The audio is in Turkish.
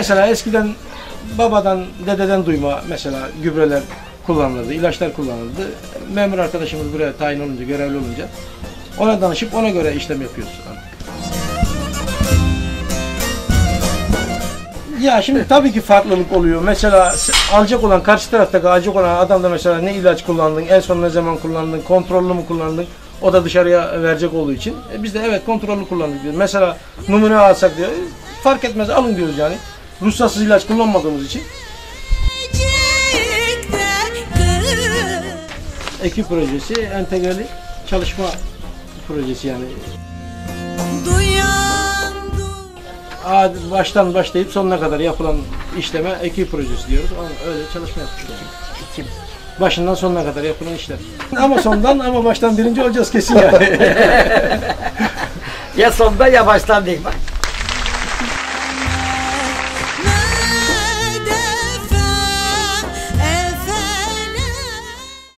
Mesela eskiden babadan, dededen duyma mesela gübreler kullanılırdı, ilaçlar kullanılırdı. Memur arkadaşımız buraya tayin olunca, görevli olunca ona danışıp ona göre işlem yapıyoruz. Ya şimdi tabii ki farklılık oluyor. Mesela alacak olan, karşı taraftaki alacak olan adam da mesela ne ilaç kullandın, en son ne zaman kullandın, kontrollü mü kullandın, o da dışarıya verecek olduğu için. Biz de evet kontrollü kullandık diyoruz. Mesela numune alsak diyor, fark etmez alın diyoruz yani. Ruhsatsız ilaç kullanmadığımız için. Ekip projesi, entegreli çalışma projesi yani. Baştan başlayıp sonuna kadar yapılan işleme ekip projesi diyoruz. Öyle çalışma yapıyoruz. Ekip. Başından sonuna kadar yapılan işler. Ama sondan ama baştan birinci olacağız kesin yani. Ya sonda ya baştan değil. Bak